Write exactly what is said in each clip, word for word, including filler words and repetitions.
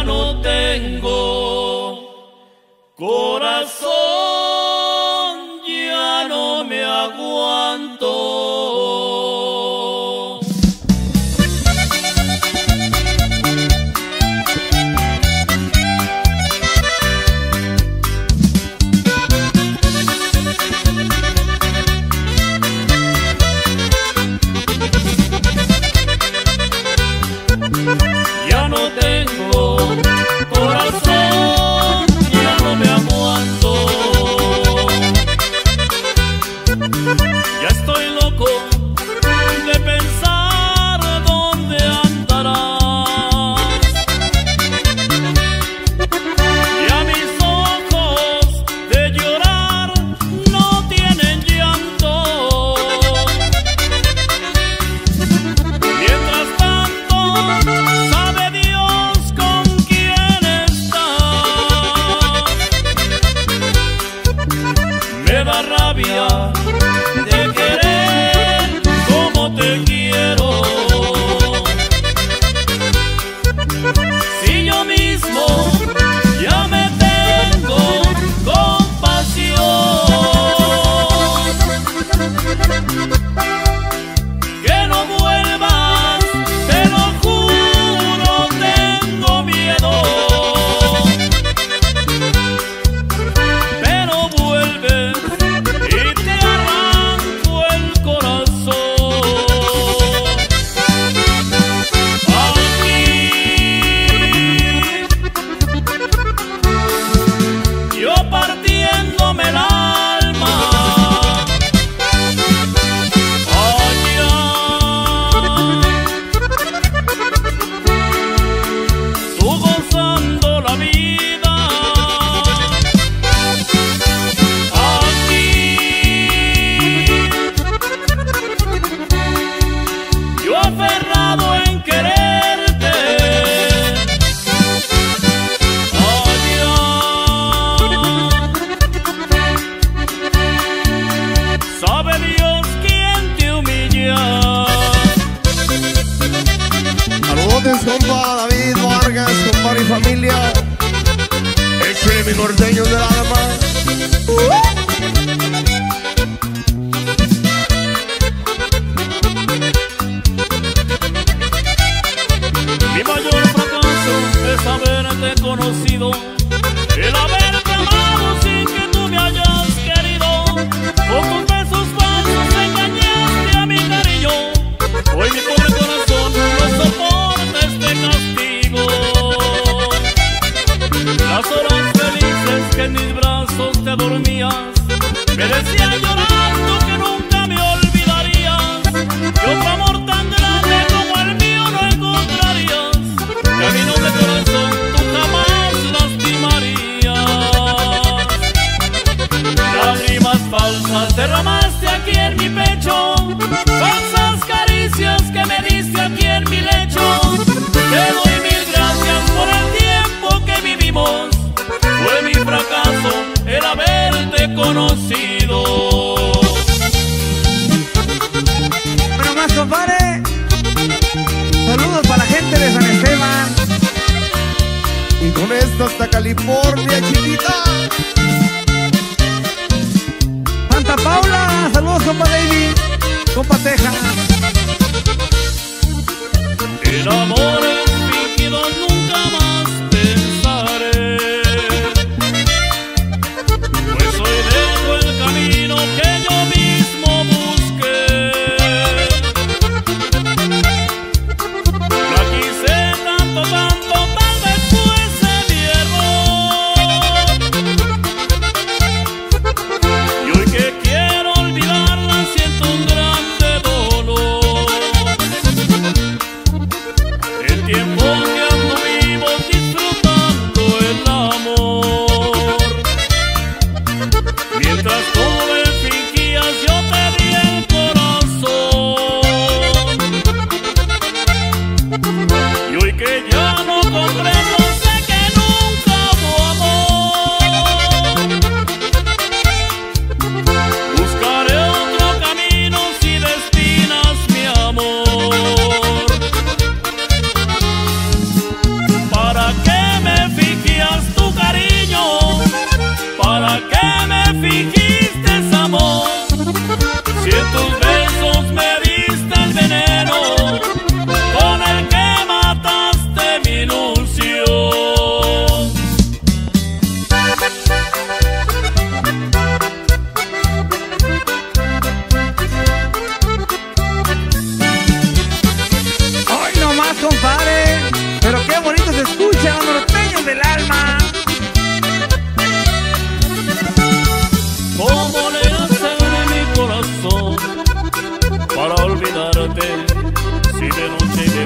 no tengo corazón, ya no me aguanto. Ya no tengo corazón, ya no me aguanto. Ya estoy loco de pensar dónde andarás. Ya mis ojos de llorar no tienen llanto. Mientras tanto, sabe Dios con quién estás. Me da rabia de querer como te quiero. Si yo mismo ya me tengo compasión, que no vuelvas, te lo juro, tengo miedo. Pero vuelves y te arranco el corazón. Aquí yo partiéndome el alma, allá tú gozando la vida. Aquí yo aferrado en quererte. Allá sabe Dios quién te humilla. Saludos, compa David Vargas, compa y familia. Échale mi norteño del alma. Mi mayor fracaso es haberte conocido, el haberte amado sin que tú me hayas querido. Con tus besos falsos engañaste a mi cariño. Hoy mi pobre corazón no soporta este castigo. Las horas felices que en mis brazos te dormías, me decías llorando que nunca me olvidarías, que otro amor tan grande como el mío no encontrarías, que a mi noble corazón tú jamás lastimarías. Lágrimas falsas derramaste aquí en mi pecho, falsas caricias que me diste aquí en mi lecho. Te doy mil gracias por el tiempo que vivimos, fue mi fracaso el haberte conocido. Bueno, más compadre, saludos para la gente de San Esteban. Y con esto hasta California, chiquita. Santa Paula, saludos compa David, compa Teja. En amores fingidos nunca más pensaré, pues hoy dejo el camino que yo mismo busqué. La quise tanto, tanto, tal vez fuese mi error. Y hoy que quiero olvidarla siento un grande dolor. El tiempo que anduvimos disfrutando el amor, mientras tú me fingías yo te di el corazón. Y hoy que ya no comprendo, sé que nunca hubo amor. Buscaré otro camino si destinas mi amor. ¿Para qué me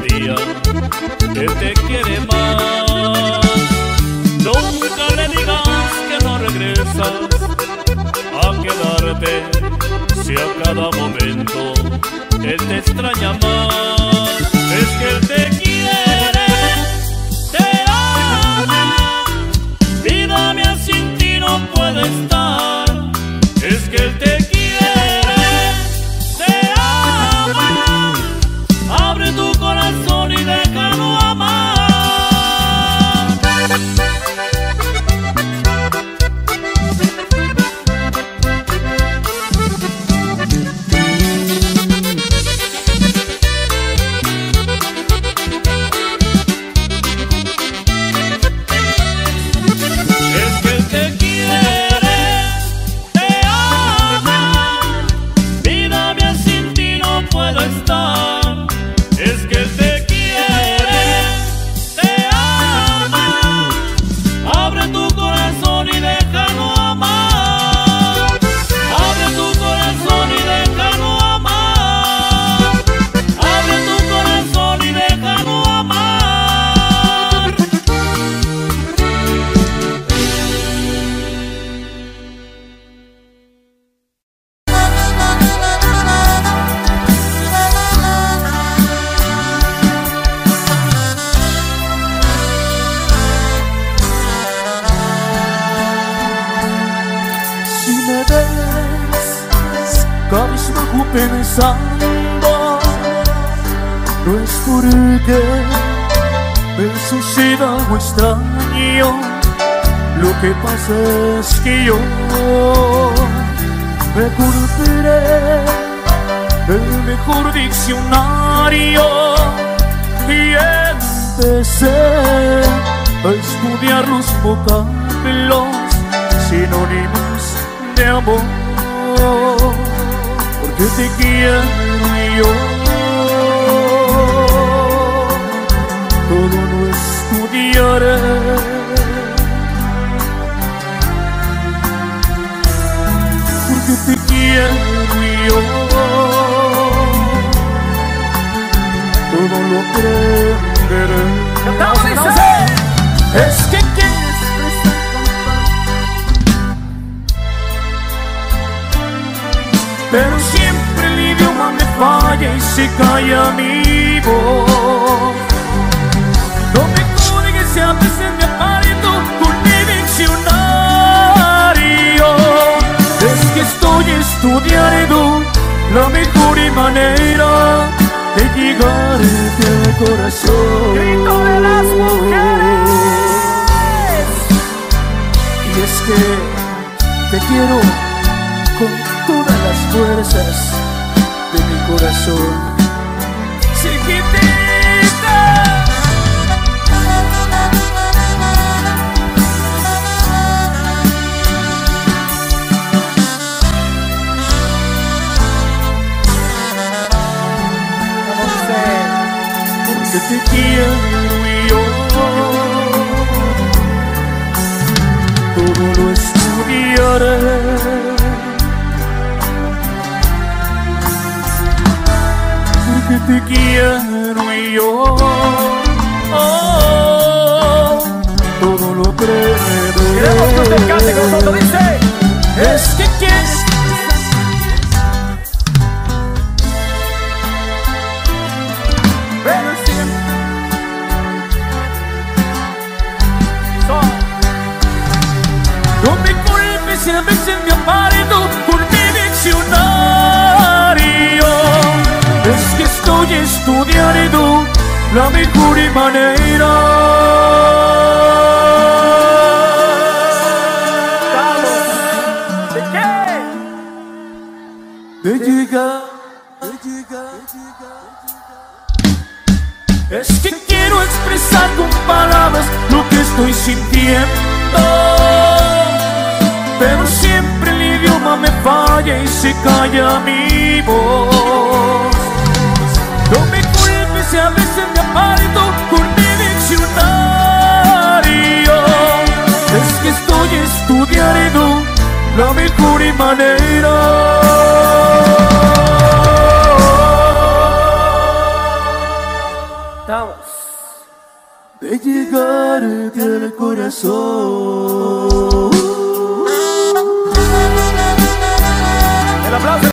día que te quiere más. Nunca le digas que no regresas a quedarte, si a cada momento él te extraña más. Es que él te quiere, te ama, vida mía sin ti no puede estar. Es que él te quiere, te ama, abre tu corazón y déjalo amar. Pensando, no es porque me suceda algo extraño, lo que pasa es que yo me culparé el mejor diccionario y empecé a estudiar los vocablos sinónimos de amor. Porque te quiero yo, todo lo estudiaré. Porque te quiero yo, todo lo aprenderé. ¡Cantamos, dice! Es que quieres pero siempre el idioma me falla y se calla mi voz. No me jode que a veces me aparto con mi diccionario. Es que estoy estudiando la mejor manera de llegarte al corazón. ¡Grito de las mujeres! Y es que te quiero con todas las fuerzas de mi corazón. Chiquitita, porque te quiero yo, todo lo estudiaré. Que te quiero y yo, oh, todo lo creo. Queremos que usted cante con nosotros, dice. Es que quieres pero siempre no me culpes si a veces me aparto con mi diccionario. Es que estoy estudiando la mejor manera ¿De qué? de llegar, de llegar, de llegar. Es que quiero expresar con palabras lo que estoy sintiendo, pero siempre el idioma me falla y se calla mi voz. No me culpes si a veces me aparto con mi diccionario. Es que estoy estudiando la mejor manera cantamos. De llegarte al corazón. El aplauso.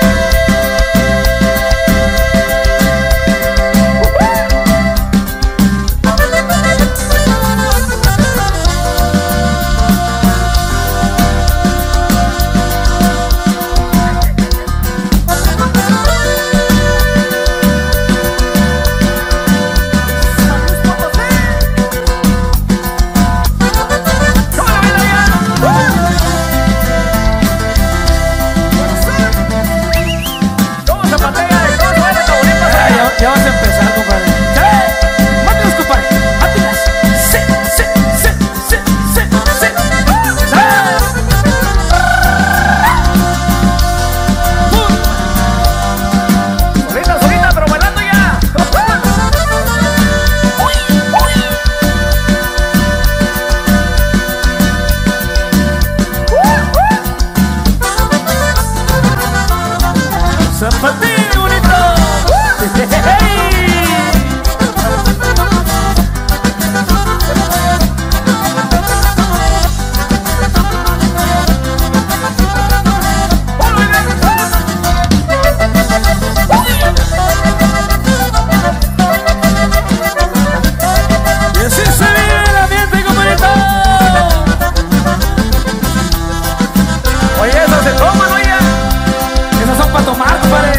Ya vas a empezar, compadre. ¡Sí! ¡Mátenos, compadre! ¡Mátenos! ¡Sí! ¡Sí! ¡Sí! ¡Sí! ¡Sí! ¡Sí! ¡Sí! Solita, solita, pero bailando ya. ¡Uy! ¡Uy! ¡Zapatín bonito! Y así se vive el ambiente, compadrito. Oye, esas se toman, oye. Esas son para tomar, compadre.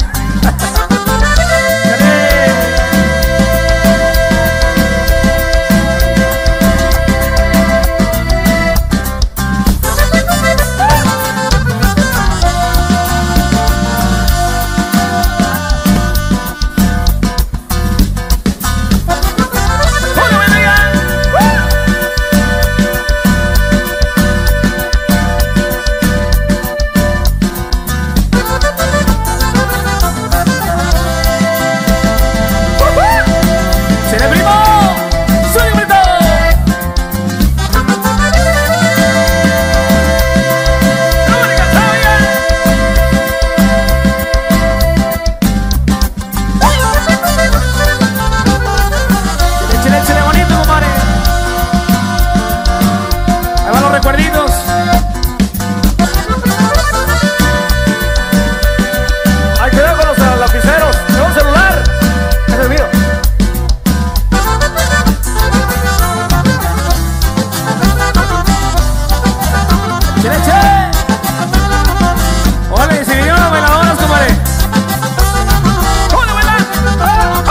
Recuerditos. Hay que ver con los lapiceros. Tengo un celular. Ese es mío. ¡Chile, chile! ¡Órale! Se vinieron las bailadoras, compadre. ¡Hola, bailar! ¡Ah! ¡Ah!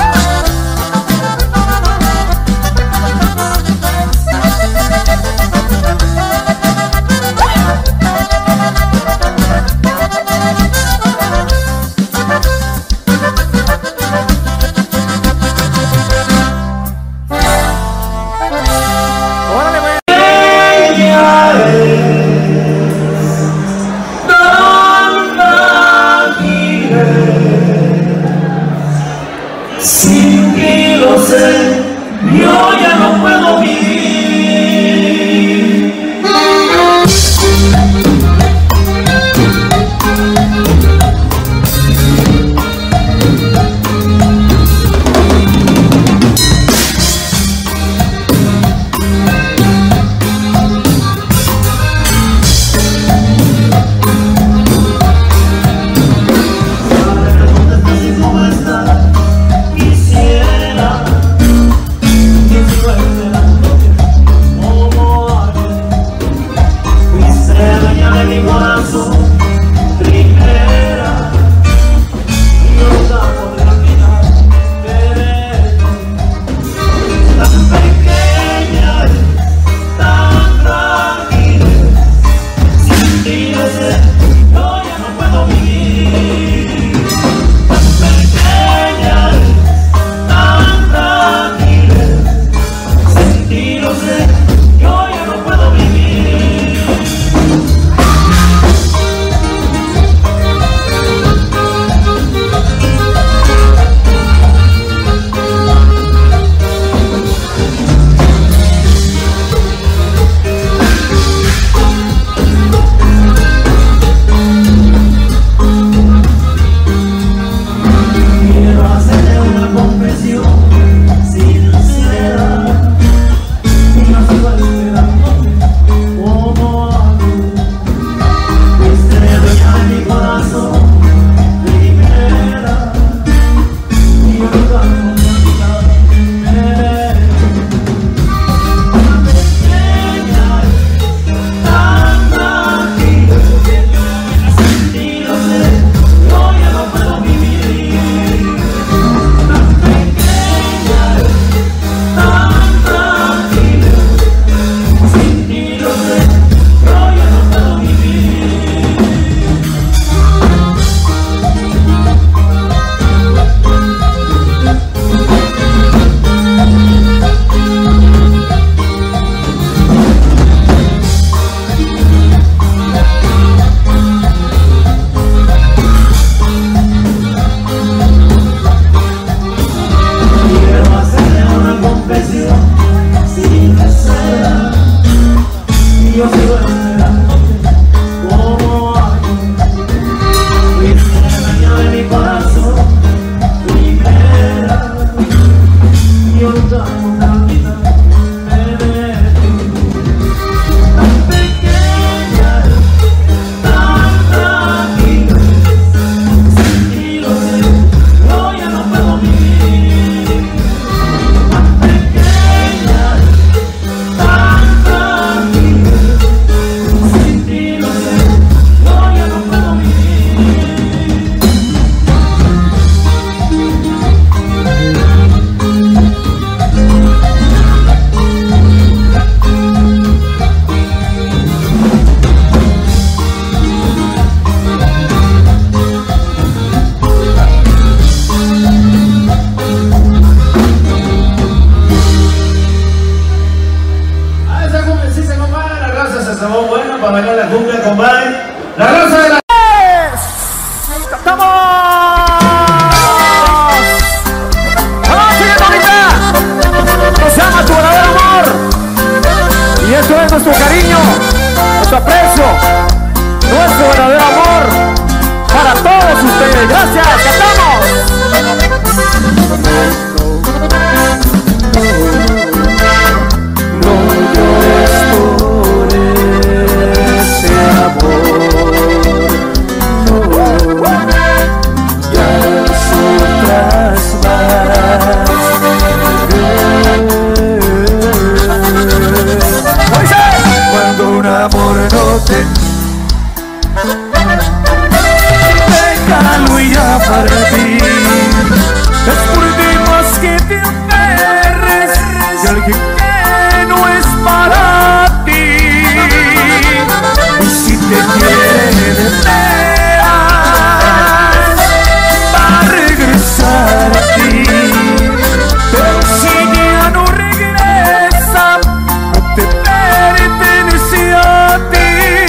Sin que lo sé, yo ya no puedo vivir. Quisiera que fuera Nuestro cariño, nuestro aprecio, nuestro verdadero amor para todos ustedes. Gracias, cantamos. No llores por ese amor, no, ya no sufras más. Cuando un amor no te déjalo ya para ti, es por ti más que te aferres de alguien que no es para ti. Y si te quiere de veras, va a regresar a ti, pero si ya no regresa, no te pertenece a ti.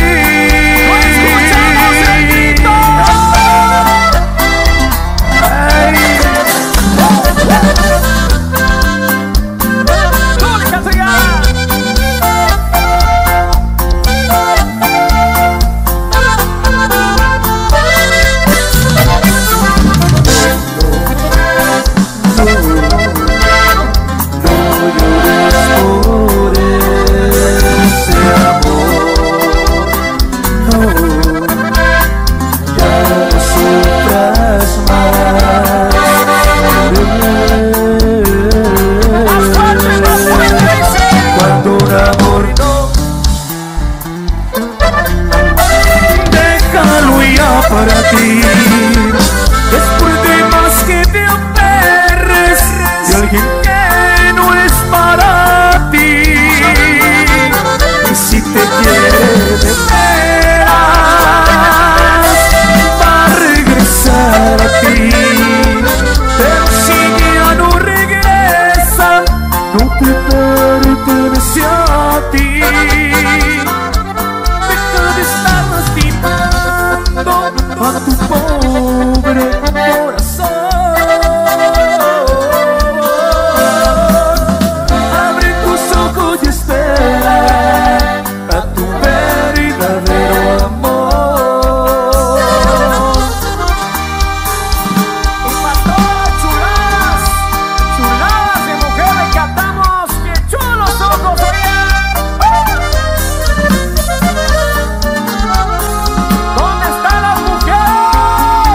Para ti, es por demás que te aferres de alguien que no es para ti. Y si te quiere de veras, va a regresar a ti, pero si ya no regresa, no te pertenece a ti. Deja de estar lastimando a tu pobre corazón. Abre tus ojos y espera a tu verdadero amor. Y para todas chuladas, chuladas de mujeres cantamos, que chulos ojos oían. ¿Dónde están las mujeres?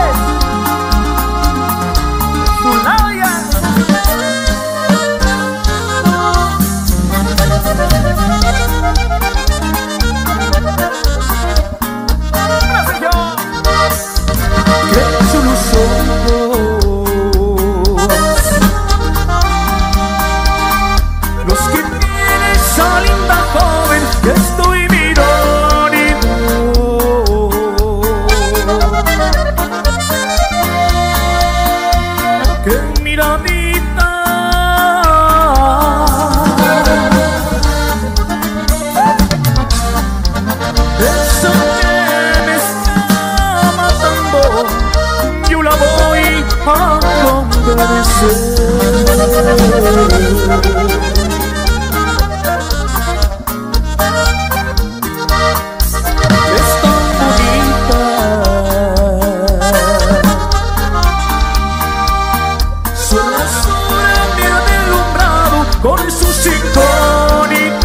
con sus incógnitos.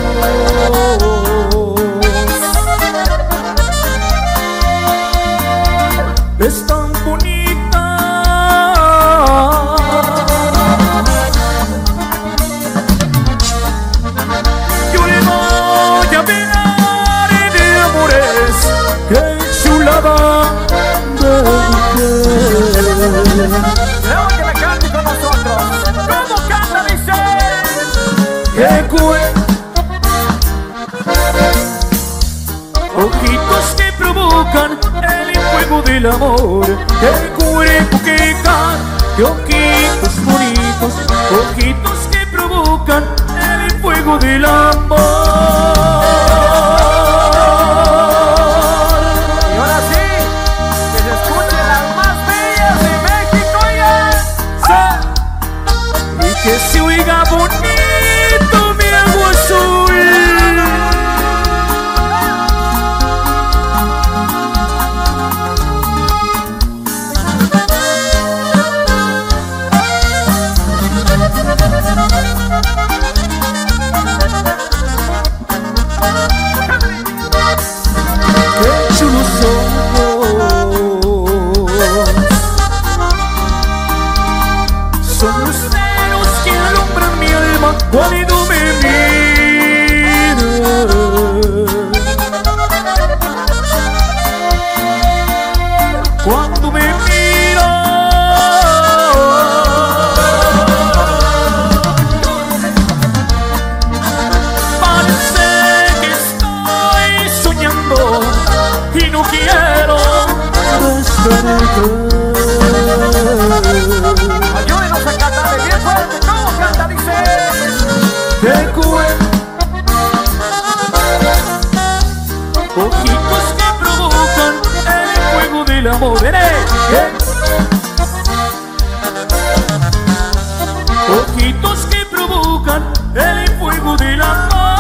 Es tan bonita, yo le voy a hablar de amores, qué chulada de mujer. Creo que la cante con nosotros. ¿Cómo canta, dice? ¡Qué cue! Ojitos que provocan el fuego del amor. ¡Qué cuerpo que can! ¡Qué ojitos bonitos! Ojitos que provocan el fuego del amor. Y ahora sí, que se escuchen las más bellas de México ya. Y que se oiga bonito mi agua azul. Qué chulos ojos, son luceros que alumbran mi alma cuando me miras. Cuando me miras, parece que estoy soñando y no quiero despertar. Ayúdenos a cantarle bien fuerte. ¿Cómo canta, dice? ¡Qué cue- Ojitos que provocan el fuego del amor. ¡Veré! Ojitos que provocan el fuego del amor.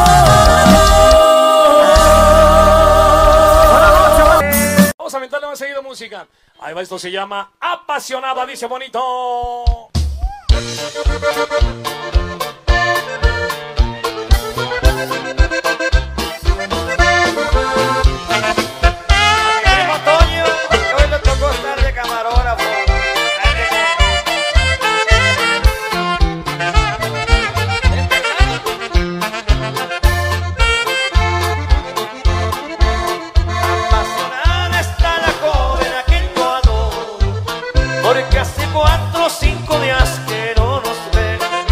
Vamos a aventarle más seguido música. Ahí va, esto se llama Apasionada, dice bonito. Primo Toño, que hoy le tocó estar de camarógrafo. Apasionada está la joven aquí en Ecuador, porque hace cuatro o cinco días que no nos ven.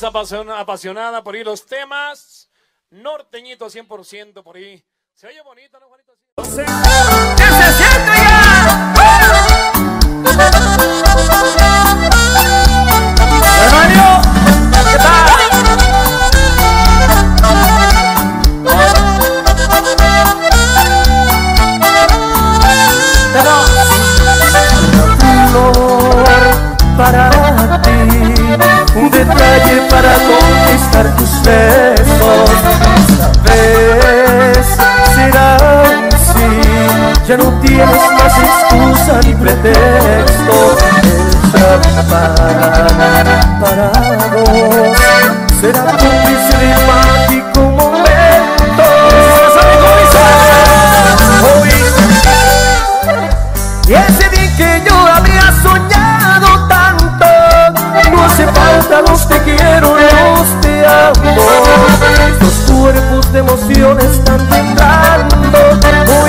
apasiona- apasionada por ahí los temas norteñitos cien por ciento por ahí. Se oye bonito, ¿no, Juanito? ¡Que se siente ya! Hermano, ¿qué tal? Para ti, un detalle para conquistar tus besos. Esta vez será un sí, ya no tienes más excusa ni pretexto. El champán para dos será cómplice de mágico momento. Hoy, y ese día que yo había soñado tanto, no hace falta los te quiero, los te amo. Estos cuerpos de emociones están temblando. Hoy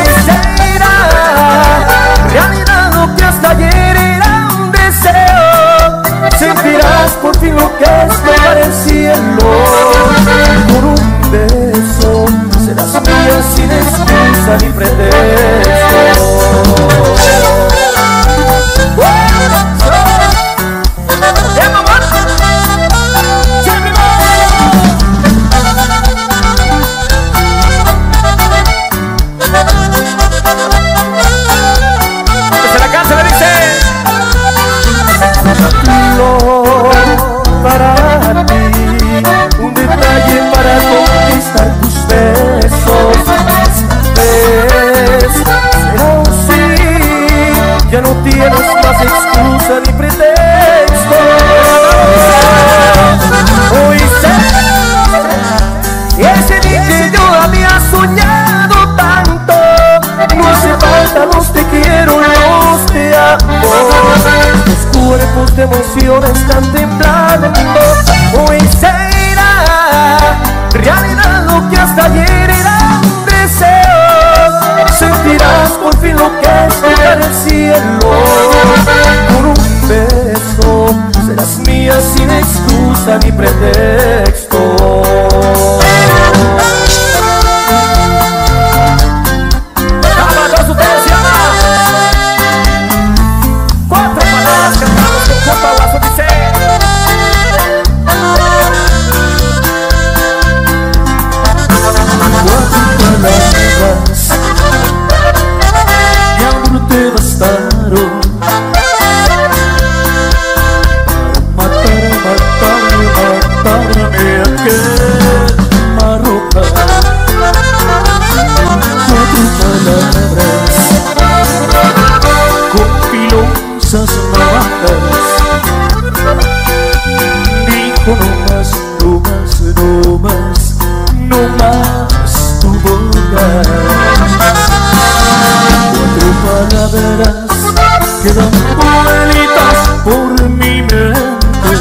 será realidad lo que hasta ayer era un deseo. Sentirás por fin lo que es tocar el cielo. Por un beso serás mía sin excusa ni pretexto. Para ti, un detalle para conquistar tus besos. Esta vez será un sí, ya no tienes más excusa ni pretexto. Hoy sé, y ese día que yo había soñado tanto, no hace falta los te quiero, los te amo. Cuerpos de emoción están temblando. Hoy será realidad lo que hasta ayer era un deseo. Sentirás por fin lo que es tocar el cielo. Por un beso serás mía sin excusa ni pretexto. Dijo no más, no más, no más, no más tu boca. Cuatro palabras que dan vueltas por mi mente.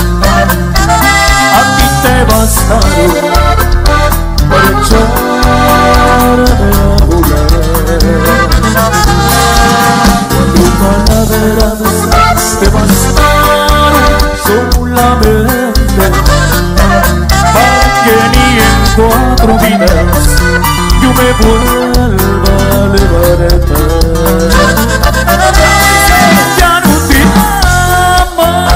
A ti te bastaron para echarme a volar. Cuatro palabras te bastaron solamente para que ni en cuatro vidas yo me vuelva a levantar. Ya no te amo.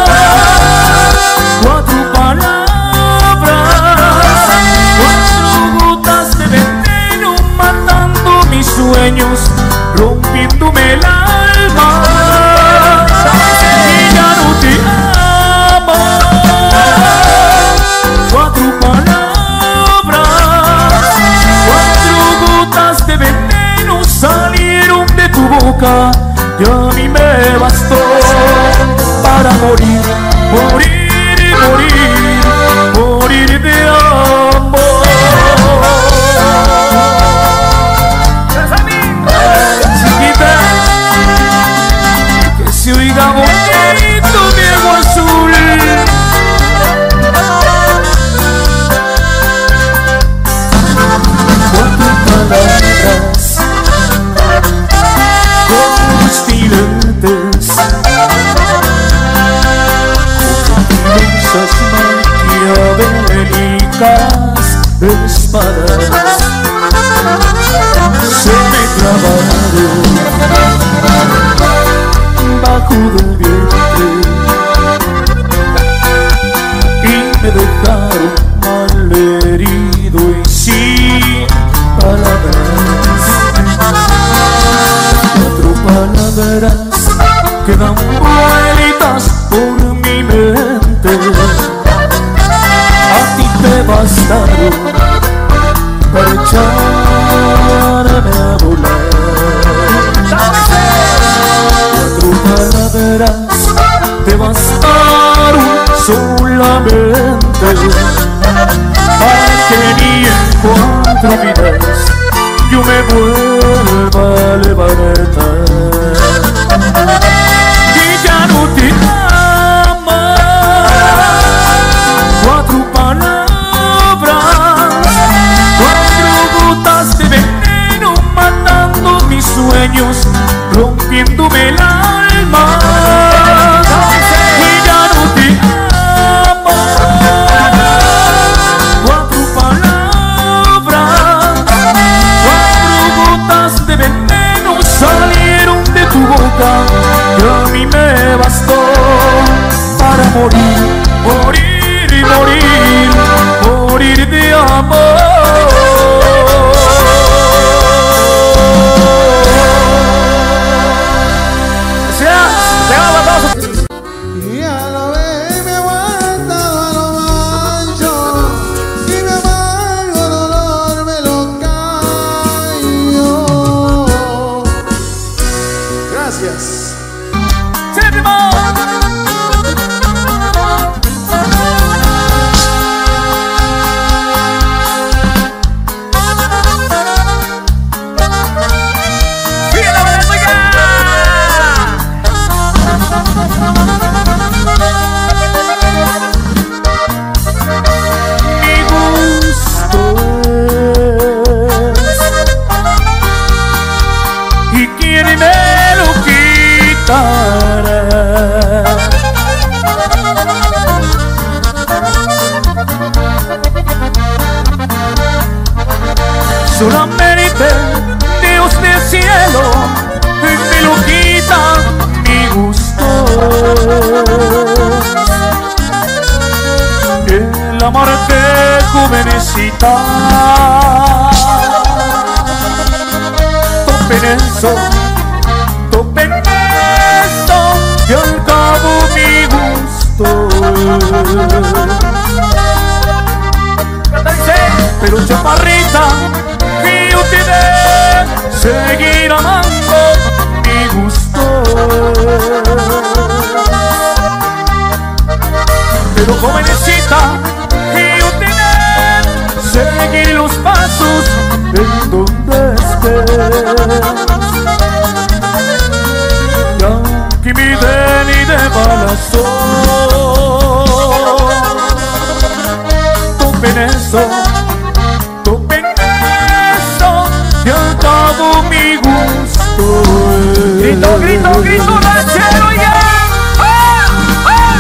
Cuatro palabras, cuatro gotas de veneno matando mis sueños, rompiéndome el alma. Y ya no te amo. Cuatro palabras, cuatro gotas de veneno salieron de tu boca y a mí me bastó para morir, morir, morir, morir de amor. Chiquita, que se oiga bonito mi agua azul. Palabras con estiletes, espadas se me clavaron bajo del vientre y me dejaron malherido y sin palabras. Cuatro palabras que dan vueltas por mi mente, a ti te bastaron para echarme a volar. Cuatro palabras te bastaron solamente para que ni en cuatro vidas yo me vuelva a levantar. Y ya no te amo. Cuatro palabras, cuatro gotas de veneno matando mis sueños, rompiéndome el alma. Y ya no te amo. Cuatro palabras, cuatro gotas de veneno salieron de tu boca y a mí me bastó para morir, morir y morir, morir de amor. Y a la vez me aguantado a lo mancho y mi amargo dolor me lo callo. Gracias. Solamente Dios del cielo me lo quita mi gusto. El amarte jovencita, topen eso, topen eso, y al cabo mi gusto. Pero chaparrita, que yo te dé seguir amando mi gusto. Pero jovencita, que yo te dé seguir los pasos en donde estés. Y aunque mi den y de balazón, topen eso, topen eso, y al cabo mi gusto es. Grito, grito, grito, ranchero ya. ¡Ah! ¡Ah!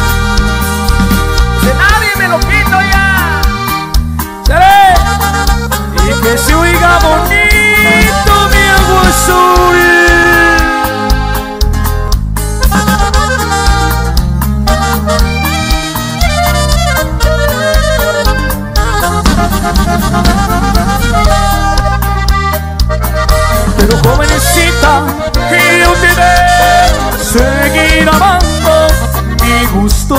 Que nadie me lo quito ya. ¡Seré! Y que se oiga bonito mi agua azul. Pero jovencita, que yo te dé seguir amando mi gusto.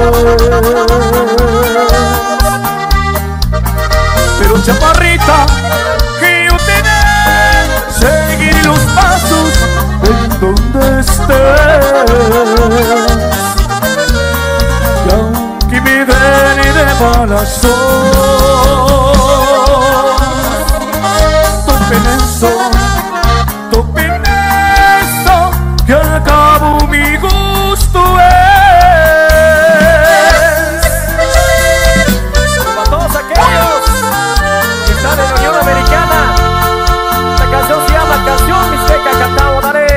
Pero chaparrita, que yo te dé seguir los pasos en donde estés. Y aunque me den y de balazón, topen eso, topen eso, que al cabo mi gusto es. Para todos aquellos que están en la Unión Americana, esta canción se llama Canción Mixteca Cantao, dale.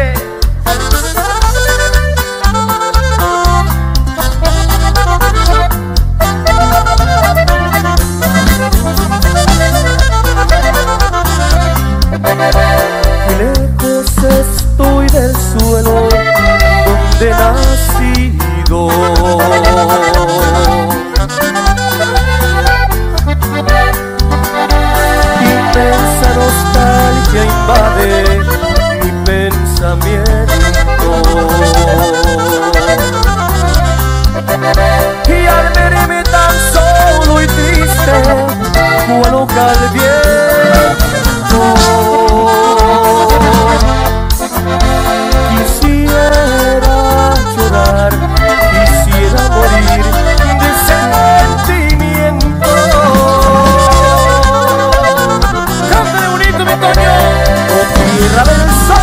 viento. Quisiera llorar, quisiera morir de sentimiento. Cántale bonito, mi Toño. Oh, tierra del sol.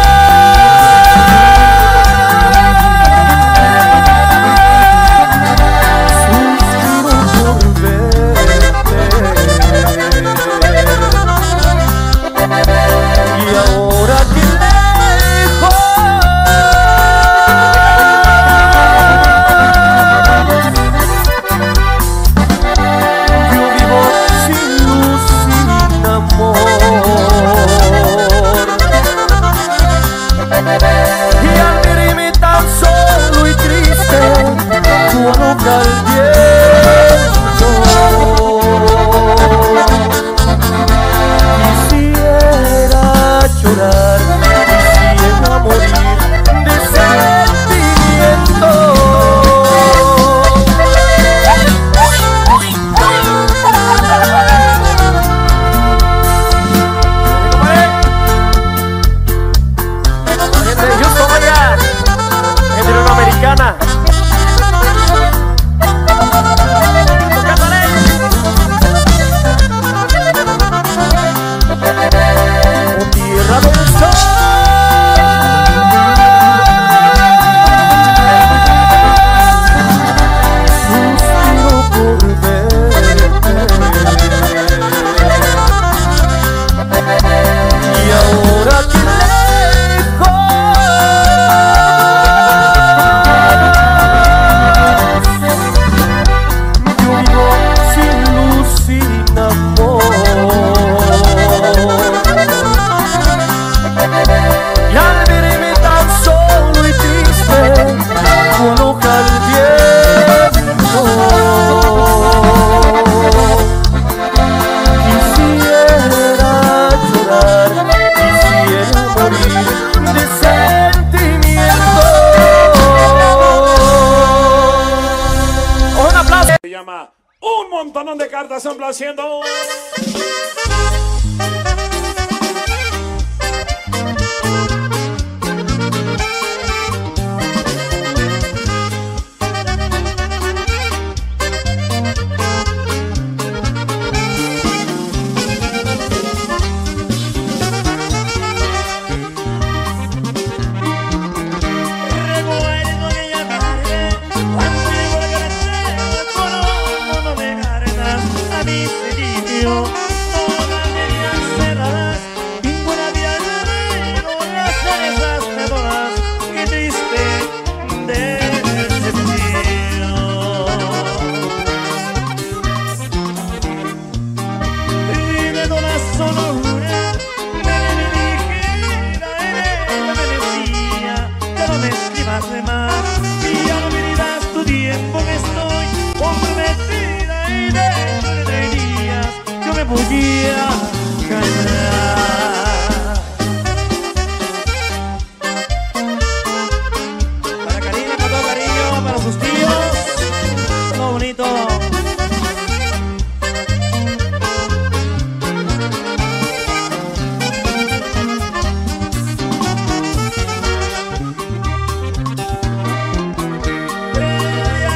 Un montón de cartas complaciendo.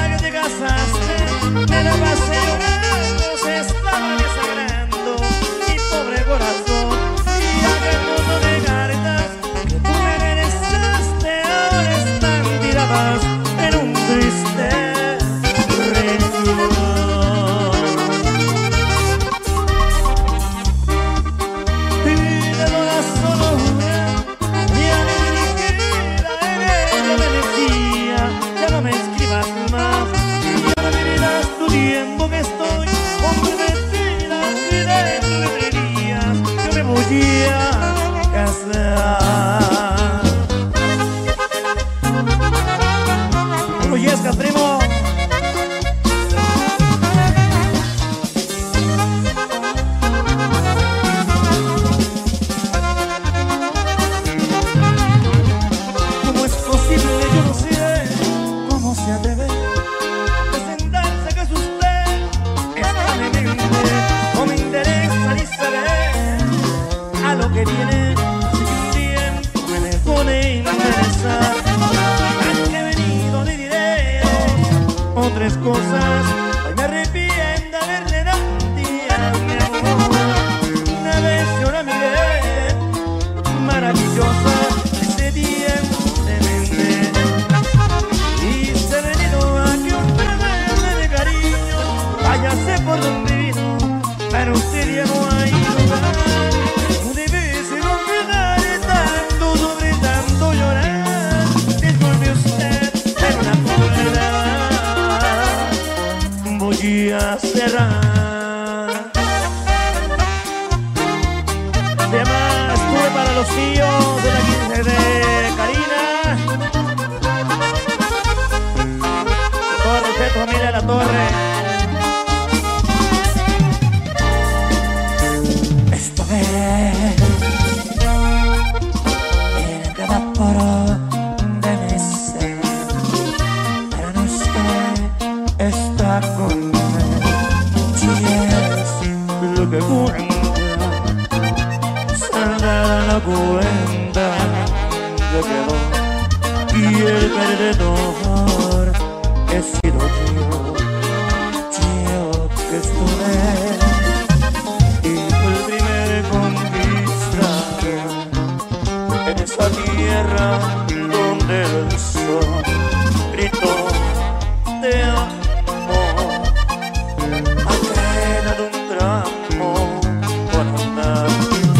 Me la pasé llorando, se estaba desangrando y que viene, si un tiempo me dejó de interesar. Al que he venido le diré otras cosas. Hoy me arrepiento de haberle dado un día mi amor. Una vez yo la miré maravillosa, ese día de mente, y se ha venido aquí un perderme de cariño. Váyase por donde vino, para usted ya no hay lugar. No debe ser olvidar tanto sobre tanto llorar. Disculpe usted, pero una soledad voy a cerrar. Además, estuve para los tíos de la quince de Karina. Con todo respeto, familia de la Torre. Esto es en cada poro de mi ser. Pero no usted está conmigo. Si es lo que cuenta, la cuenta ya quedó, y el perdedor he sido yo, yo que estuve y fue el primer conquistador en esa tierra donde el sol gritó te amo, ajena de un tramo por andar.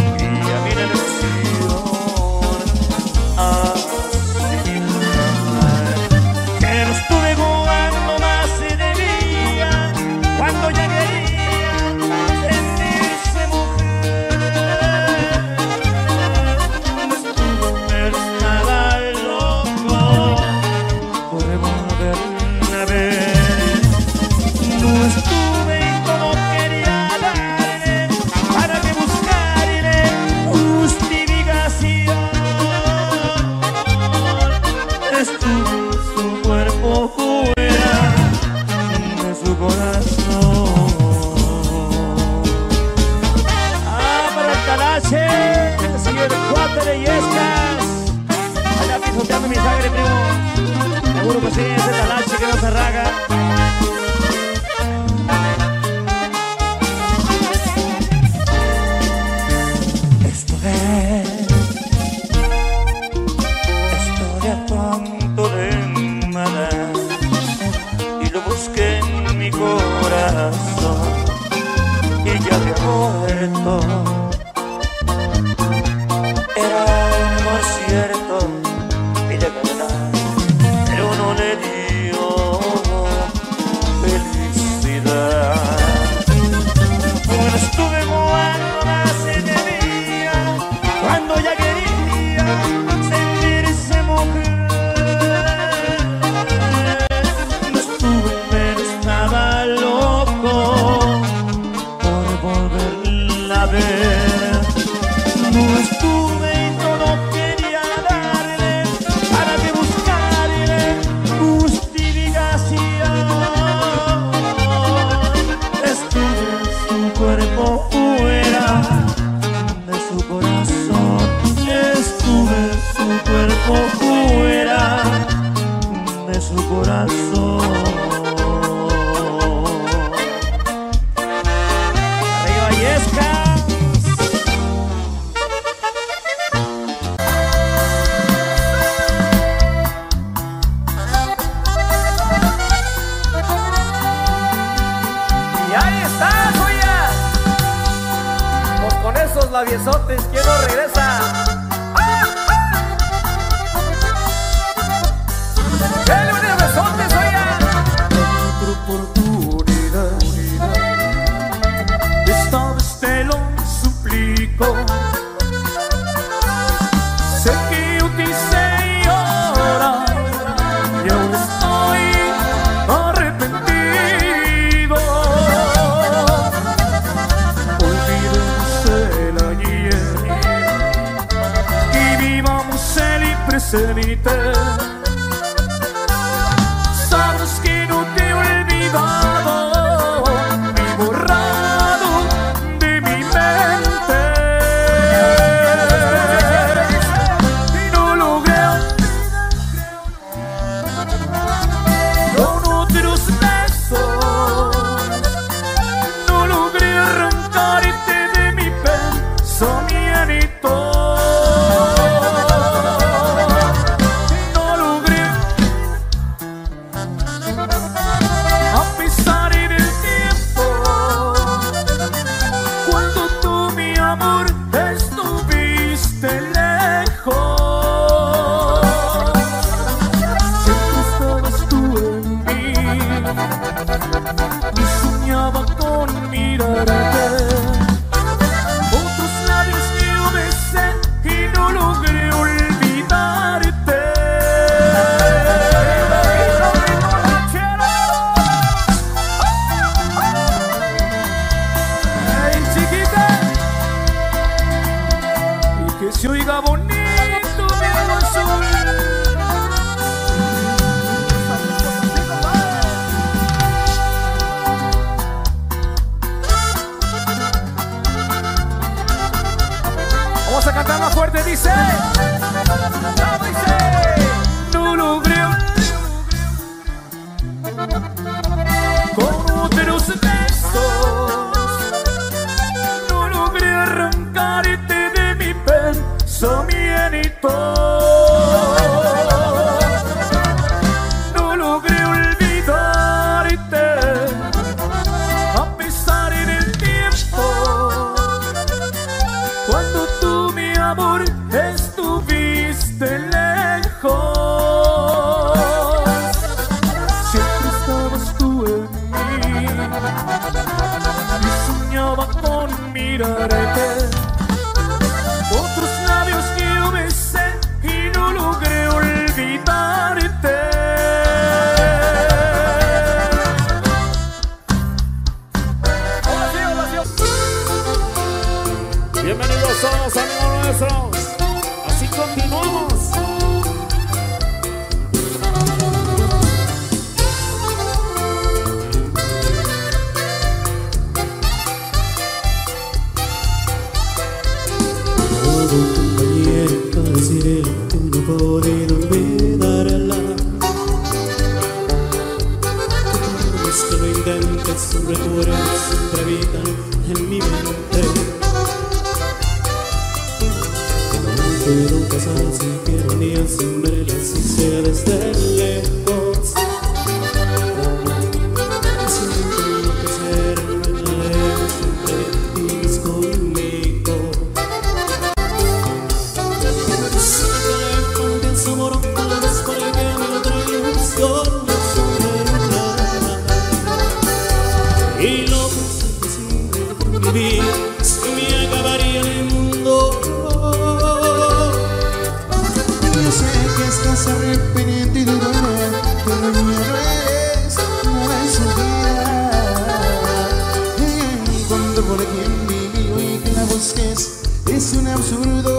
Mi sangre, primo. Seguro que sí, ese talache que no se raga. Esto es, estoy a punto de matar y lo busqué en mi corazón y ya había muerto. Era un amor cierto, pero no le dio felicidad. Bueno, estuve jugando más en el día, cuando ya quería sentirse mujer. No estuve, pero estaba loco por volverla a ver. No estuve y todo quería darle para que buscarle justificación. Estuve en su cuerpo fuera de su corazón. Estuve en su cuerpo fuera de su corazón. Arriba Yesca. Esos labiosotes, ¿quién no regresa? ¡Dale unos besotes, oiga! Otra oportunidad, esta vez te lo suplico. Sé que yo te hice llorar y aún estoy arrepentido. Olvídense el ayer y vivamos el presente. Sabes que no te he olvidado ni borrado de mi mente. amor estuviste lejos. Siempre estabas tú en mí y soñaba con mirarte. Otros labios yo besé y no logré olvidarte. Ay, chiquita, y que se oiga bonito mi azul. Vamos a cantar más fuerte, dice. No, dice. No logré con otros besos, no logré arrancarte de mi pensamiento. No logré olvidarte a pesar del tiempo. Cuando tú, mi amor, estuviste lejos, siempre estabas tú en mí y soñaba con mirarte. Otros labios que yo besé y no logré olvidarte. Bienvenidos todos, amigos nuestros. Así continuamos. Todo compañero, deciré que no he podido olvidarla. Cada vez que lo intentes, sus recuerdos siempre habitan en mi mente. No puedo pasar siquiera un día sin verla, si sea desde lejos. Siempre enloquecerme en la lejos, siempre vienes conmigo. Y lo que sin vivir se me acabaría el mundo. Yo sé que estás arrepentido y duele, pero no eres, no es su vida. Y cuando por quien vivió y que la busques es un absurdo.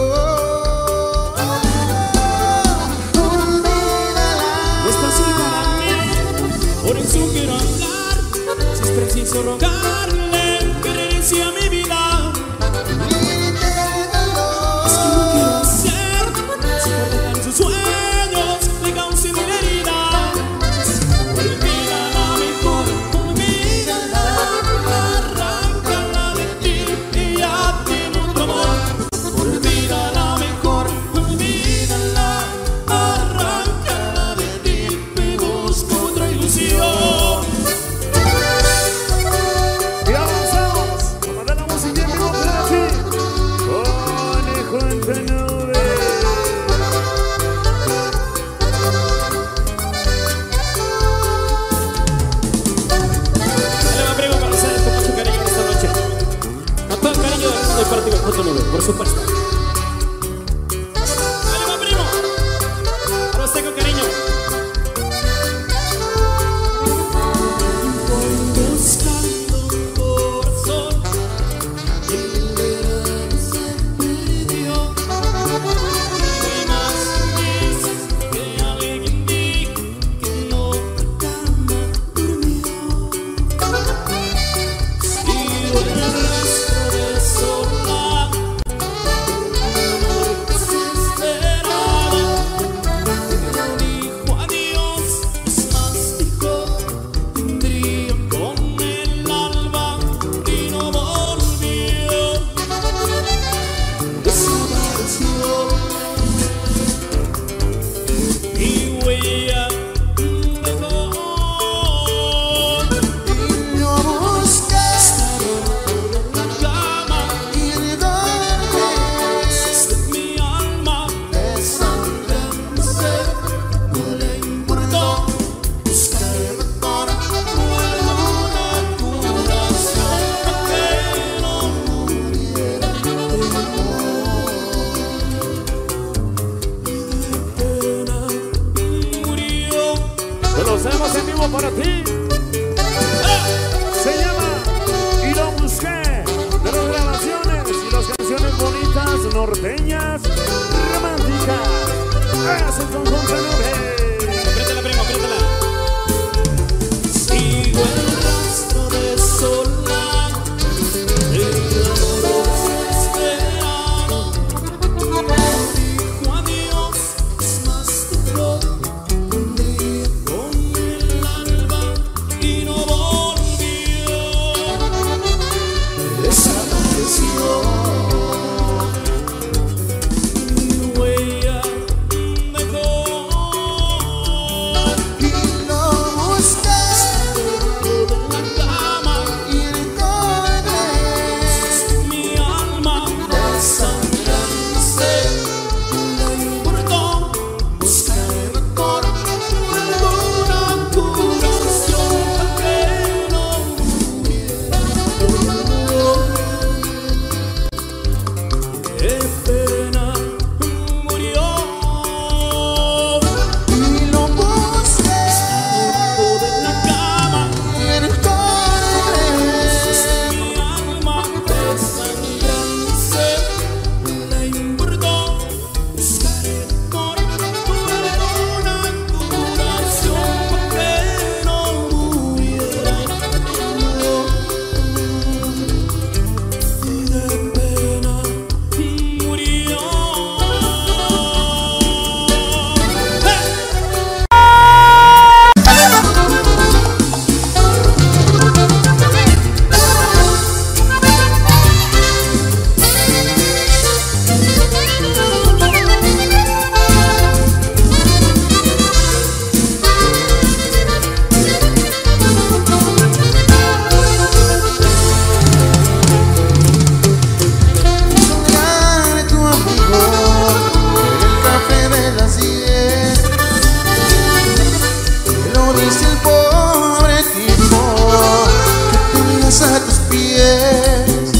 Por eso quiero hablar, si es preciso rogarle que regrese a mi vida. Es que no quiero hacer, si por dejar sus sueños le causen una herida. Olvídala mejor, olvídala, arráncala de ti y ya tiene otro amor. Olvídala mejor, olvídala, arráncala de ti y busco otra ilusión. Y avanzamos. Vamos a dar la música en vivo para ti. Conejo entre nubes. Dale, me primo, para hacer con mucho cariño esta noche. Con todo el cariño del mundo y para ti, con tu nube, por supuesto. Dale, me primo, para usted con cariño. Voy buscando un corazón que en verano se perdió. Y más dices que alguien dijo que no cama durmió. Sigo en el rastro de soledad, para ti. Se llama Y lo busqué, de las grabaciones y las canciones bonitas, norteñas, románticas. Es el conjunto nube. Apriétala, primo, apriétala. Sigo el rastro de soledad, el amor desesperado. Dijo adiós, más duró un día con el alba y no volvió. Desapareció. Mi huella dejó. Y lo busqué En la cama, y encontré mi alma desangrándose. Le importó buscar mejor alguna curación para que no muriera. Qué pena, murió. y lo busqué En la cama, y encontré mi alma desangrándose. Le importó buscar mejor alguna curación para que no muriera. Y de pena murió. soñar tu amigo en el café de las diez. Me lo dice el pobre tipo que tenías a tus pies.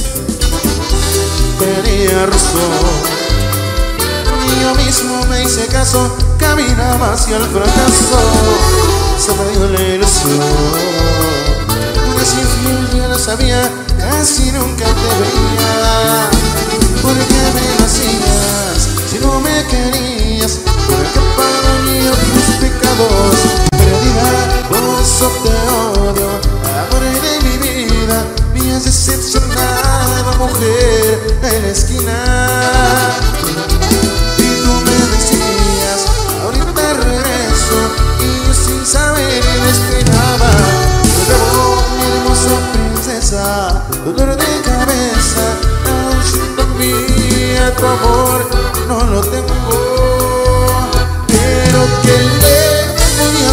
Tenía razón, y yo mismo me hice caso, caminaba hacia el fracaso. Se me dio la ilusión. Eres infiel, ya lo sabía, casi nunca te veía. ¿Por qué me lo hacías si no me querías? ¿Por qué pagaría tus pecados? Perdida, por eso te odio, amor de mi vida. Me has decepcionado, mujer, en la esquina. Y tú me decías, ahorita regreso, y yo sin saber me esperaba. Luego, mi hermosa princesa, dolor de cabeza, aún siento mía tu amor, no lo tengo. Pero ¿qué le podía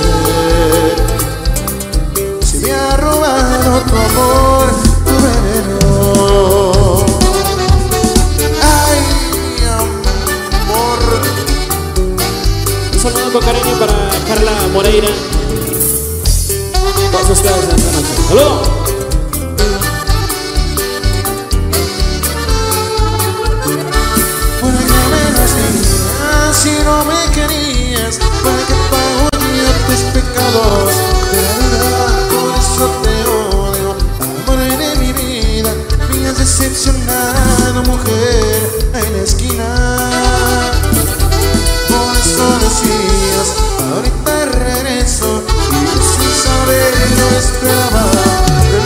hacer si me ha robado tu amor, tu veneno? Ay, amor. Un saludo con cariño para Carla Moreira. Todos ustedes en esta noche. ¡Saludos! ¿Por qué me lo hacías si no me querías? ¿Para qué pago yo tus pecados? De verdad, por eso te odio, amor de mi vida. Me has decepcionado, mujer, en la esquina. Por eso decías, ahorita regreso, y yo sin saber lo esperaba.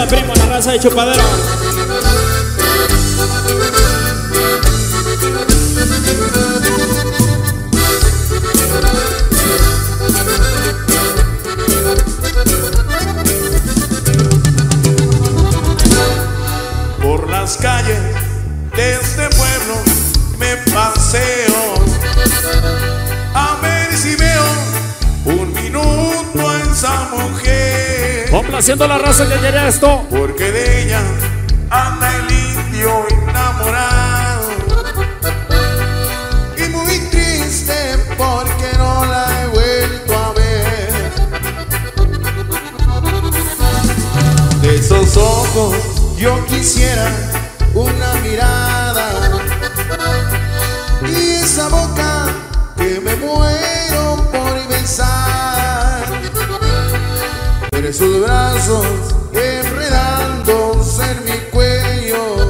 ese primo, la raza de Chupadero. Por las calles de este pueblo me paseo a ver si veo un minuto a esa mujer. Complaciendo la raza que quiere esto. Porque de ella anda el indio enamorado y muy triste porque no la he vuelto a ver. De esos ojos yo quisiera una mirada y esa boca que me muero por besar, pero esos brazos enredándose en mi cuello,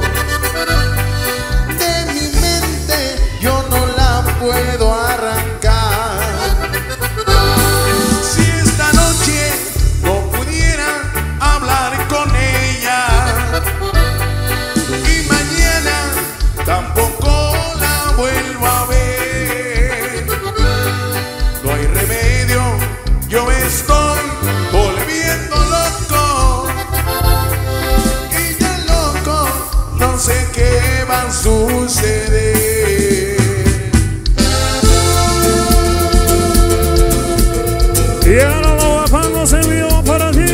de mi mente yo no la puedo arrancar. Si esta noche no pudiera hablar con ella y mañana tampoco la vuelvo a ver, no hay remedio, yo estoy volviendo loco y ya loco no sé qué va a suceder. Y ahora lo bajamos en vivo para ti.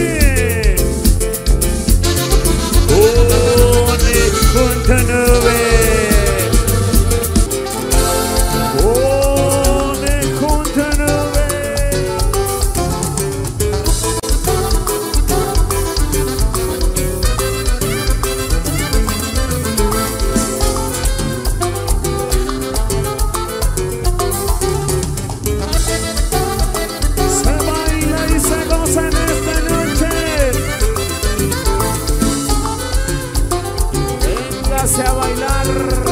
Junta nube. A bailar.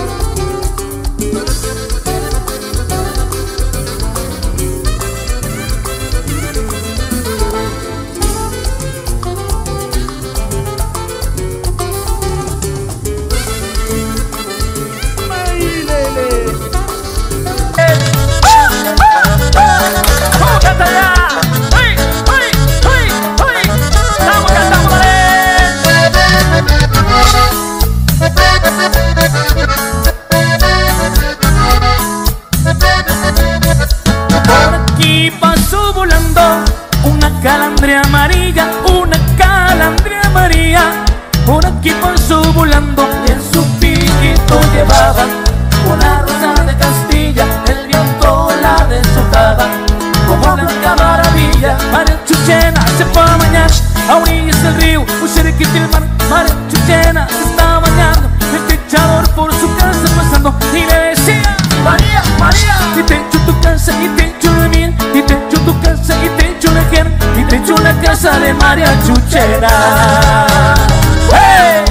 Calandria amarilla, una calandria amarilla, por aquí pasó volando y en su piquito llevaba una rosa de Castilla, el viento la desotaba como blanca maravilla. María Chuchena se fue a bañar a orillas del río, muy cerquita del mar. María Chuchena se estaba bañando, el techador por su casa pasando y le decía: María, María, y te echo tu casa y te echo la mía, y te echo tu casa y te echo la guerra, y te echo la casa de María Chuchena. ¡Hey!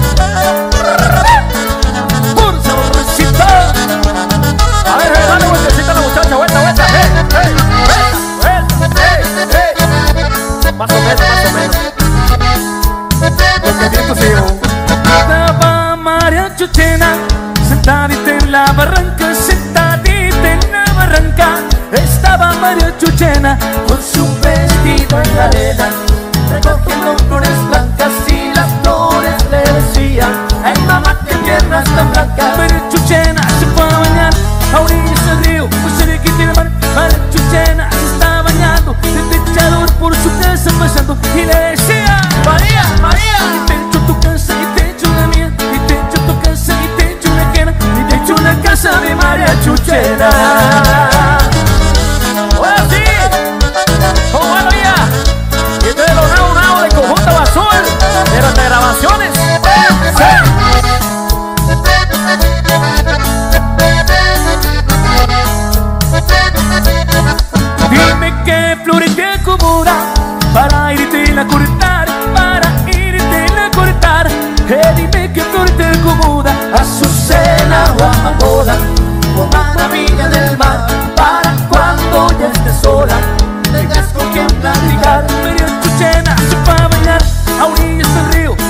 ¡Por saborcito! A ver, a ver, dale vueltecita a la muchacha, vuelta, vuelta. ¡Hey, hey, vuelta, vuelta! ¡Hey, hey! Más o menos, más o menos. Porque bien tu sigo. Estaba María Chuchena sentadita en la barranca, sentadita en la barranca. Estaba María Chuchena con su vestido en la arena, recogiendo flores blancas y las flores le decían: ay mamá, qué piernas tan blancas. María Chuchena se fue a bañar a orillas del río, muy cerquita del mar. María Chuchena se está bañando, el techador por su casa pasando y le decía: María, María, y te echo tu casa y te echo la mía, y te echo tu casa y te echo la quena, y te echo la casa de María Chuchena. Ahora sí, como bueno ya, y este de los Nao Nao de Conjunto Azul, de las grabaciones. ¡Sí! Dime qué flores te acomoda para irte a cortar, para irte a cortar. Eh, dime qué flores te acomoda, Azucena o amapola, o maravilla del mar, para cuando ya estés sola tengas con quien platicar. María Chuchena se fue a bailar a orillas del río,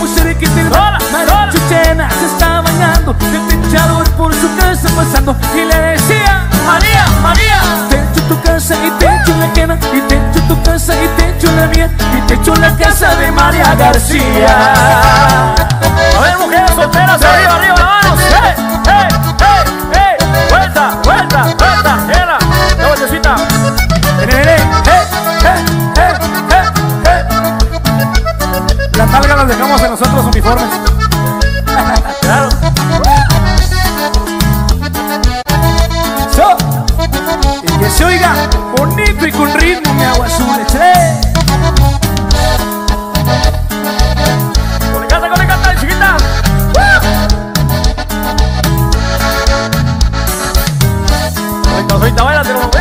ajena y te echo tu casa y te echo la mía y te echo la casa de María García. A ver, mujeres solteras, arriba, arriba, vamos. ¡Hey, hey, hey, hey! ¡Vuelta, vuelta, vuelta! ¡Era! ¡La vueltecita! ¡Hey, hey, hey, hey, hey, hey! Las nalgas las dejamos en nosotros uniformes. Claro. So, y que se oiga bonito y con ritmo, mi agua azul, che. ¡Cole, canta, cole, canta, chiquita! Ahorita, ahorita, baila, te lo veo.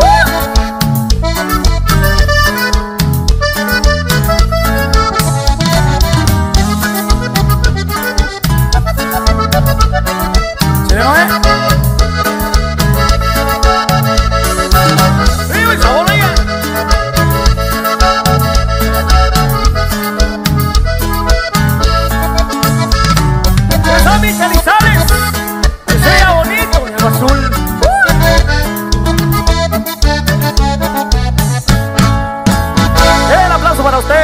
¿Se ve, no es? ¡Viva el sabor, oiga! ¡Sammy Canizales! ¡Que sea bonito, mi agua azul! El aplauso para usted.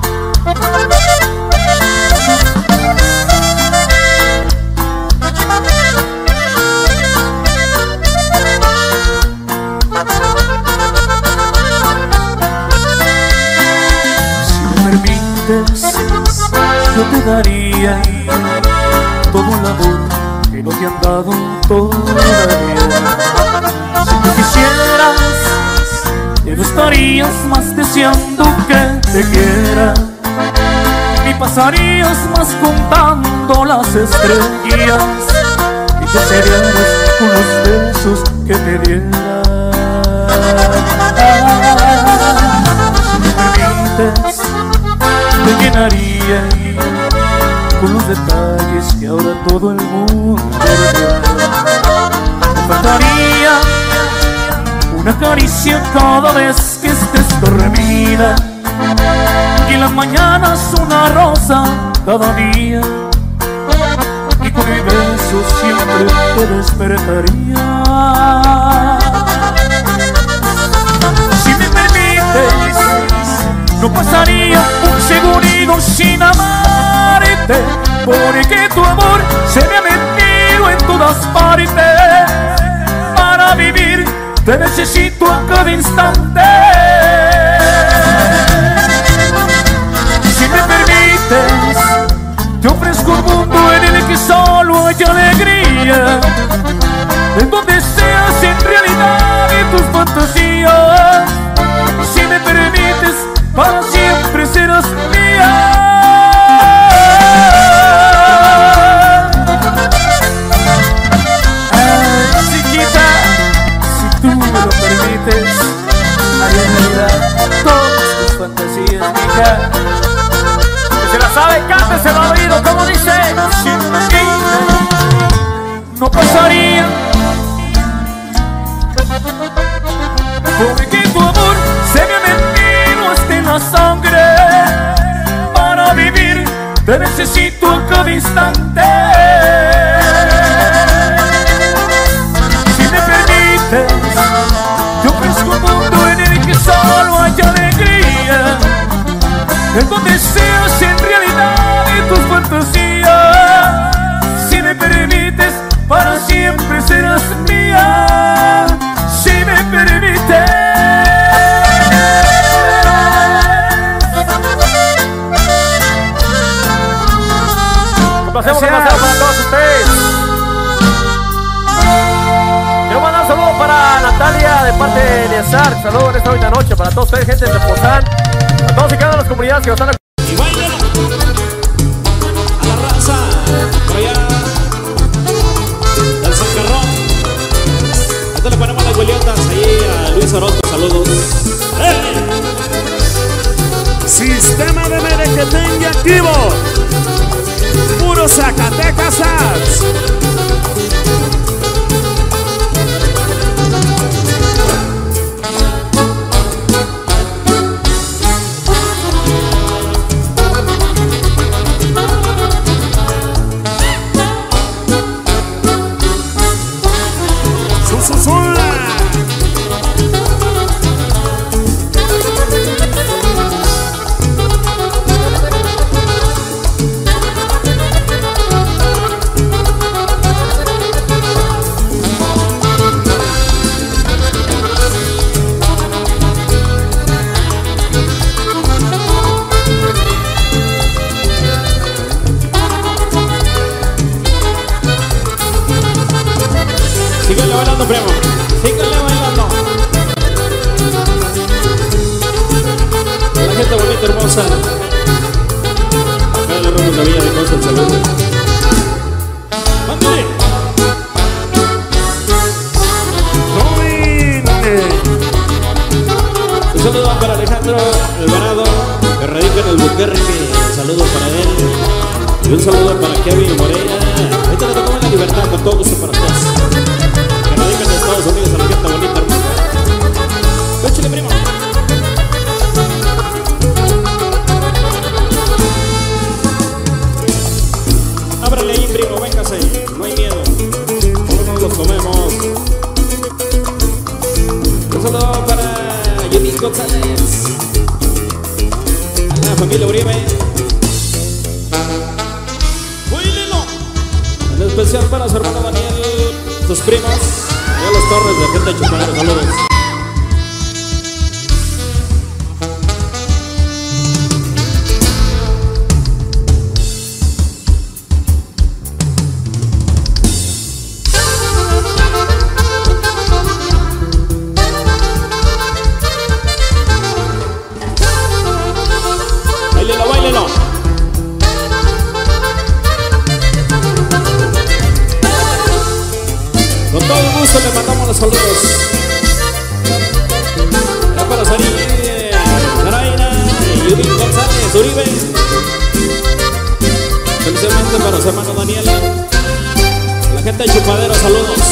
Yo te daría todo el amor que no te han dado todavía. Si tú quisieras, ya no estarías más deseando que te quiera, ni pasarías más contando las estrellas y te serías con los besos que te diera. Si me permites, te llenaría con los detalles que ahora todo el mundo ve. Me faltaría una caricia cada vez que estés dormida y en las mañanas una rosa cada día, y con mi beso siempre te despertaría. Si me permites, no pasaría un segundo sin amarte, porque tu amor se me ha metido en todas partes. Para vivir te necesito a cada instante. Si me permites, te ofrezco un mundo en el que solo hay alegría, en donde seas en realidad y tus fantasías. Si me permites, para siempre serás mía. Ay, chiquita, si tú me lo permites, haré realidad todas tus fantasías, mija. Que se la sabe, cántese al oído, como dice. Sin ti no pasaría, porque tu amor se me ha metido hasta en la sangre. Para vivir te necesito a cada instante. Si me permites, te ofrezco un mundo en el que solo hay alegría, en donde seas en realidad y tus fantasías. Si me permites, para siempre serás mía. Si me permites. Complacemos, complacemos para todos ustedes. Quiero mandar un saludo para Natalia de parte de Eleazar. Saludos en esta bonita noche para todos ustedes, gente de Tepoztlán, a todos y cada una de las comunidades que nos están. Y bailen a la raza por allá del Zancarrón. Ahorita le ponemos las hueliotas ahí a Luis Orozco. Saludos. ¡Eh! Sistema de merequetengue activo. Puro Zacatecas Arts. Mendoza. Acá de la Ramos de Villa de Costa, el saludo. ¡Ándale! Un saludo para Alejandro Alvarado, que radica en el Buquerque. Un saludo para él. Y un saludo para Kevin Moreira. Ahorita le tocamos la libertad, con todo gusto para todos. Que radican en Estados Unidos, a la gente bonita, hermosa. ¡Échale, primo! Ábrale ahí, primo, véngase. No hay miedo. ¿Cómo nos los comemos? Un saludo para Jimmy González, a la familia Uribe. En especial para su hermano Daniel, sus primos, y a los Torres de gente de Chupadero. Saludos. Báilelo, báilelo. Con todo el gusto le mandamos los saludos. Ya para Sari, Zaraina y Judith González Uribe. Especialmente para su hermano Daniela. La gente de Chupadero, saludos.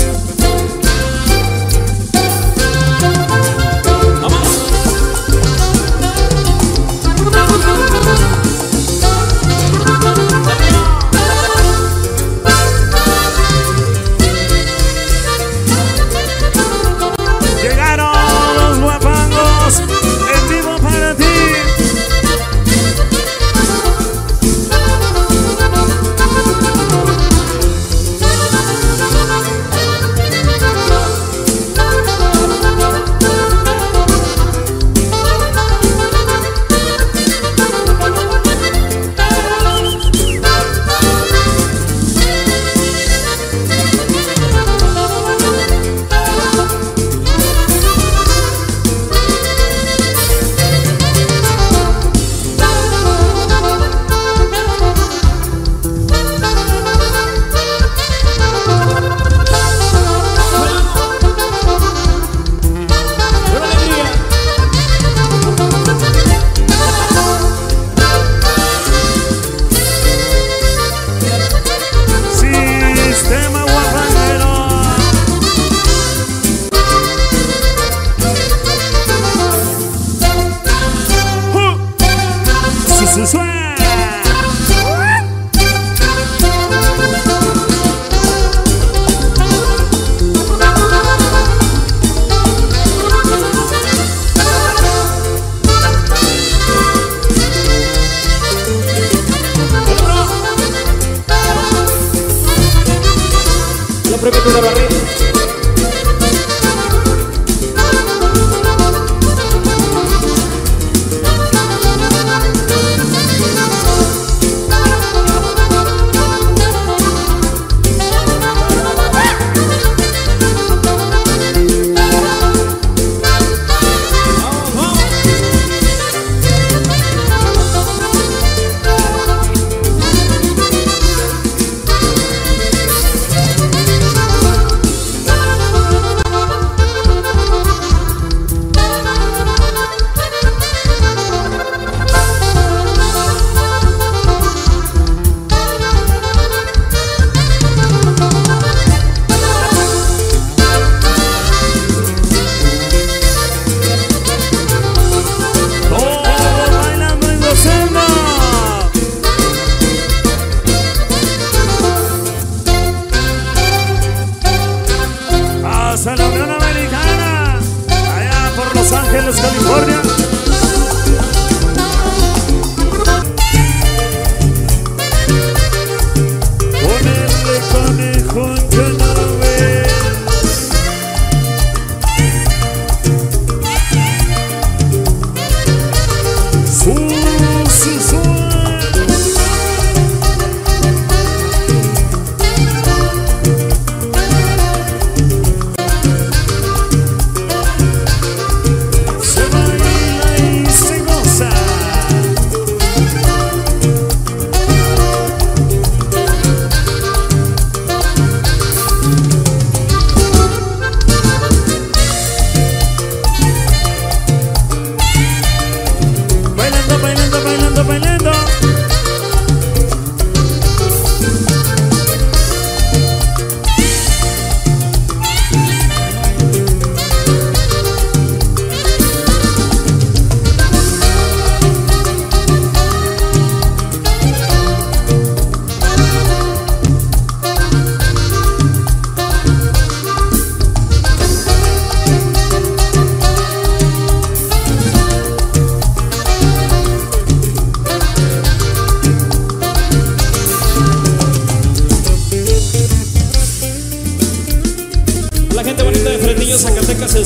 ¡Vamos! Llegaron los guapangos en vivo para ti.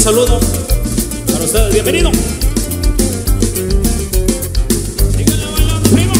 saludo para ustedes. Bienvenido. Díganle bailando, primo.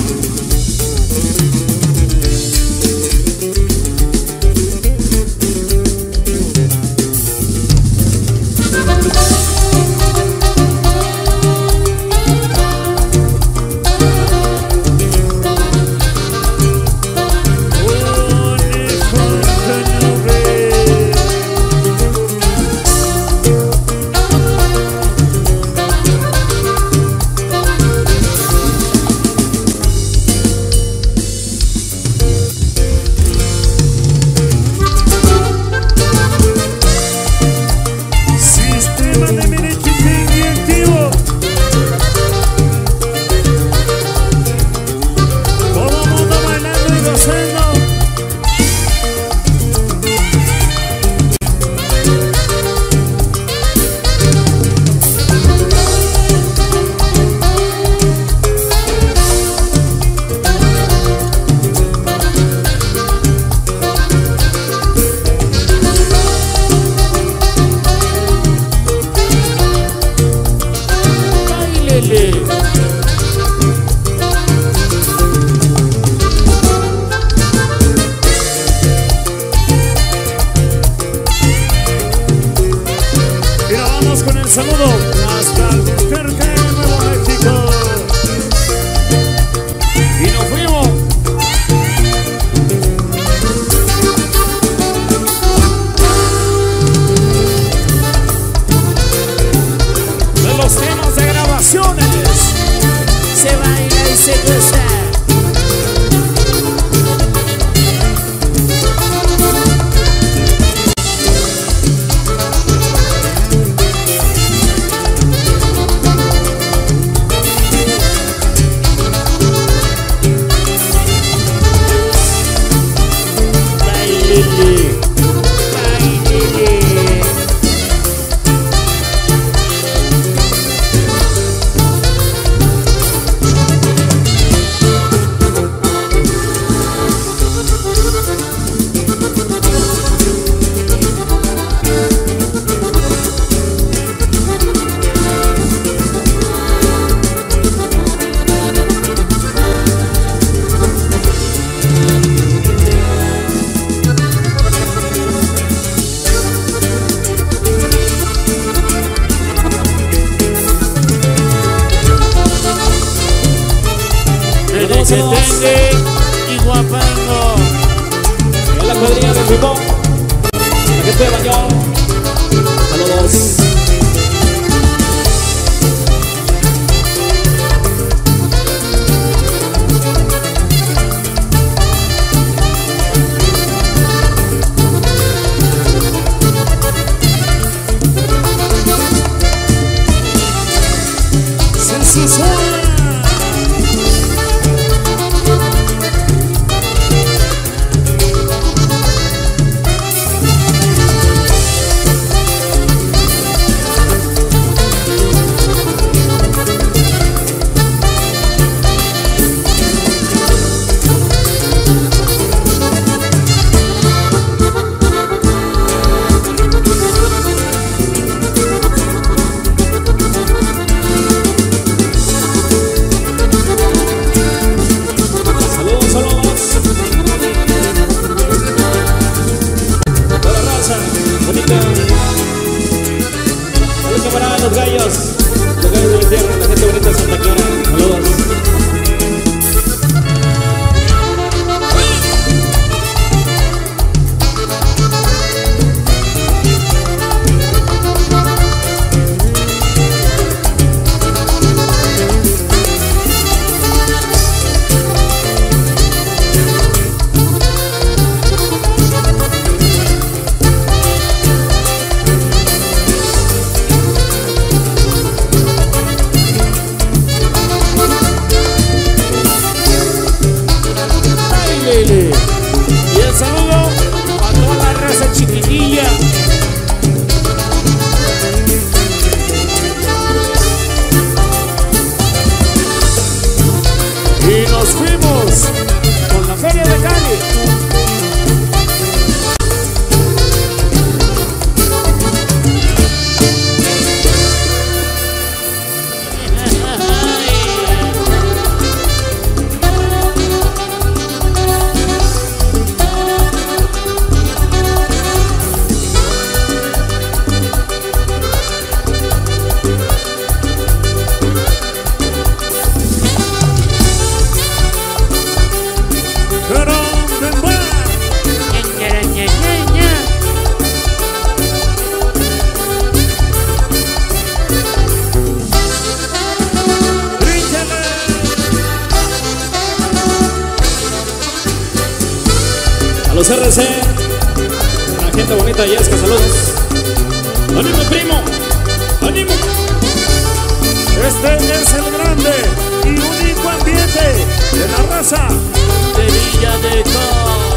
los R C, la gente bonita de Yesca, saludos. ¡Ánimo, primo! ¡Ánimo! Este es el grande y único ambiente de la raza de Villa de Cos.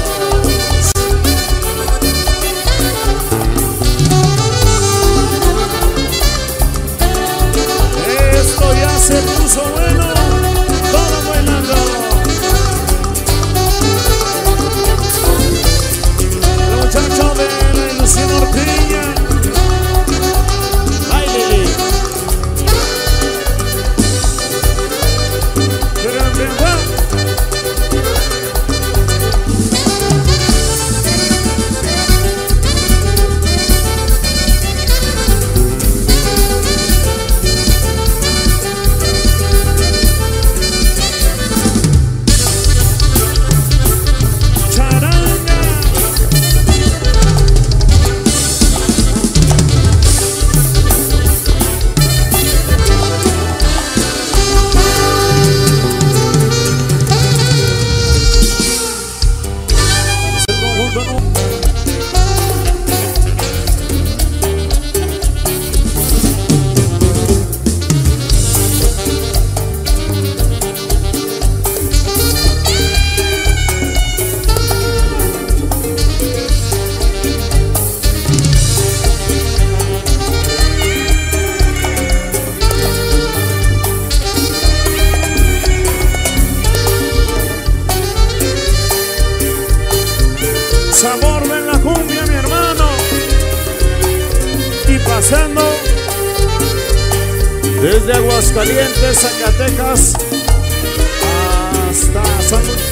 Esto ya se puso bueno, todo bailando. El muchacho de la ilusión Orpiña. ¡Ay, Lili! Grande Juan. Sabor de la cumbia, mi hermano. Y pasando desde Aguascalientes, Zacatecas hasta San Luis.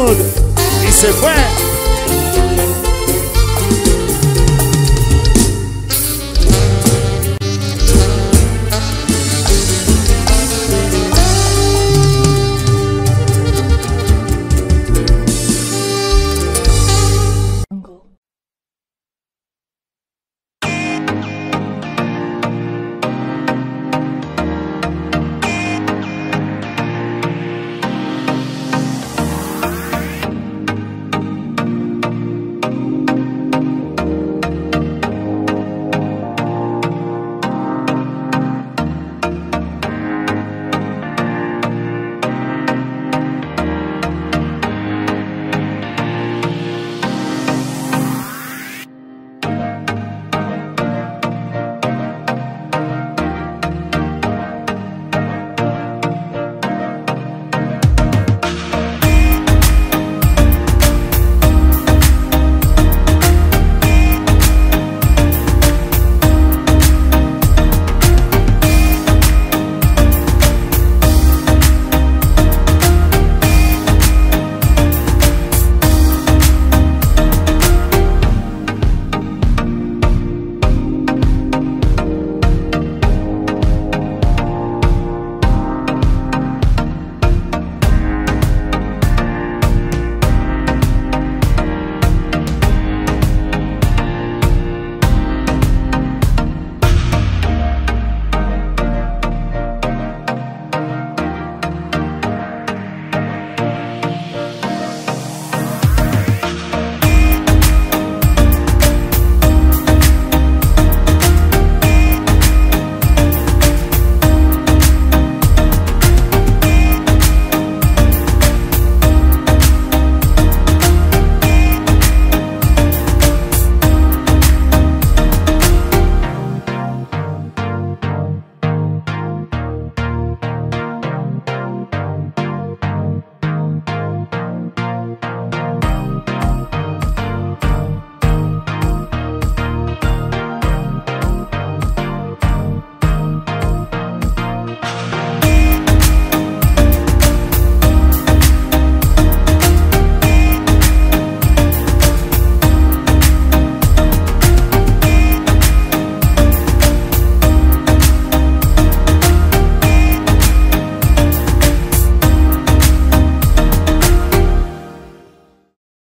y se fue